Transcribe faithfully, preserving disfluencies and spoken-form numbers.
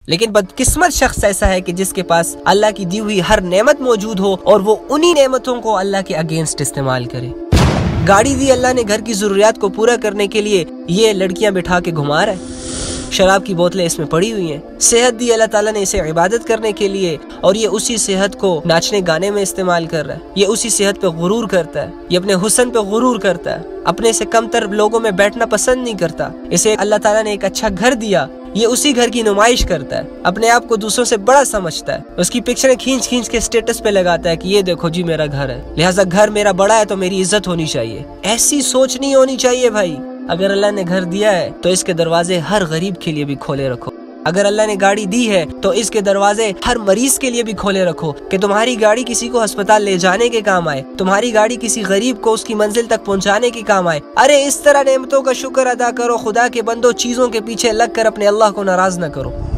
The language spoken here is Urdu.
لیکن بدقسمت شخص ایسا ہے کہ جس کے پاس اللہ کی دی ہوئی ہر نعمت موجود ہو اور وہ انہی نعمتوں کو اللہ کے اگینسٹ استعمال کرے۔ گاڑی دی اللہ نے گھر کی ضروریات کو پورا کرنے کے لیے، یہ لڑکیاں بٹھا کے گھما رہا ہے۔ شراب کی بوتلیں اس میں پڑی ہوئی ہیں۔ صحت دی اللہ تعالیٰ نے اسے عبادت کرنے کے لیے، اور یہ اسی صحت کو ناچنے گانے میں استعمال کر رہا ہے۔ یہ اسی صحت پہ غرور کرتا ہے، یہ اپنے حسن پہ غرور کرتا ہے، اپنے سے کم تر لوگوں میں بیٹھنا پسند نہیں کرتا۔ اسے اللہ تعالیٰ نے ایک اچھا گھر دیا، یہ اسی گھر کی نمائش کرتا ہے، اپنے آپ کو دوسروں سے بڑا سمجھتا ہے، اس کی پکچریں کھینچ کھینچ کے سٹیٹس پہ لگاتا ہے کہ یہ دیکھو جی میرا گھر ہے، لہٰذا گھر میرا بڑا ہے تو میری عزت ہونی چاہیے۔ ایسی سوچ نہیں ہونی چاہیے بھائی۔ اگر اللہ نے گھر دیا ہے تو اس کے دروازے ہر غریب کے لیے بھی کھولے رکھو۔ اگر اللہ نے گاڑی دی ہے تو اس کے دروازے ہر مریض کے لیے بھی کھولے رکھو، کہ تمہاری گاڑی کسی کو ہسپتال لے جانے کے کام آئے، تمہاری گاڑی کسی غریب کو اس کی منزل تک پہنچانے کے کام آئے۔ ارے اس طرح نعمتوں کا شکر ادا کرو خدا کے بندو، چیزوں کے پیچھے لگ کر اپنے اللہ کو ناراض نہ کرو۔